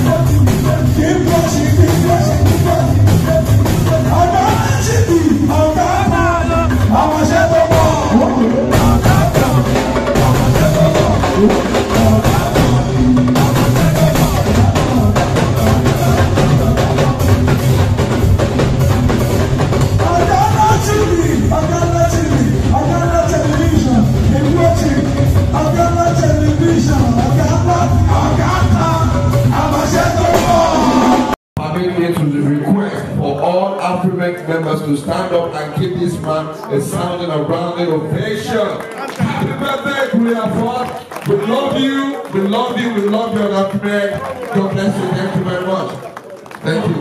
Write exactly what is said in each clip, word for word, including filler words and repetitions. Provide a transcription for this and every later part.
Members to stand up and give this man a sounding and rounding ovation. Happy birthday, KUNLE AFOD. We love you, we love you, we love you, and AFRIMEK. God bless you. Thank you very much. Thank you.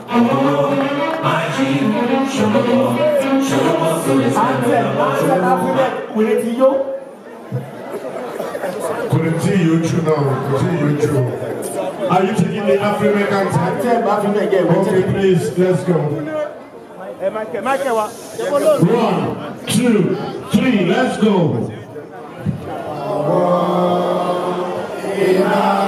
Continue to now. Continue to. Are you taking the AFRIMEK anthem? Okay, please, let's go. One, two, three, let's go. In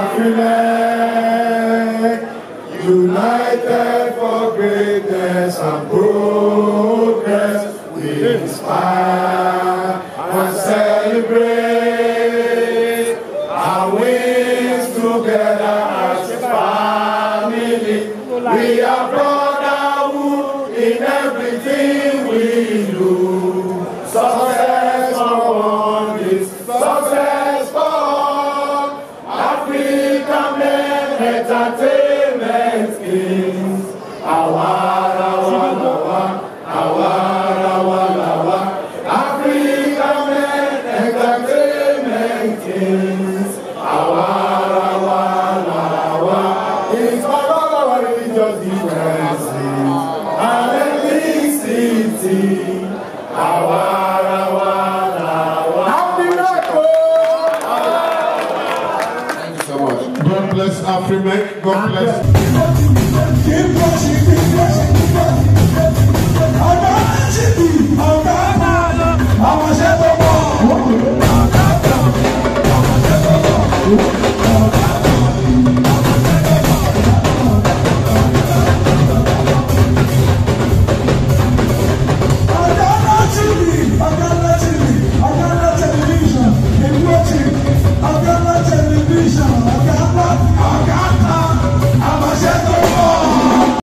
AFRIMEK, united for greatness and progress, we inspire and celebrate our wins together as family. We are brotherhood in everything we do. Success for one is success for all. African men entertainment kings. Awara wala wa, awara wala wa. African men entertainment kings. Awara wala wa. It's not all our religious differences. Thank you so much. God bless AFRIMEK. God bless. Keep pushing, keep pushing, keep pushing.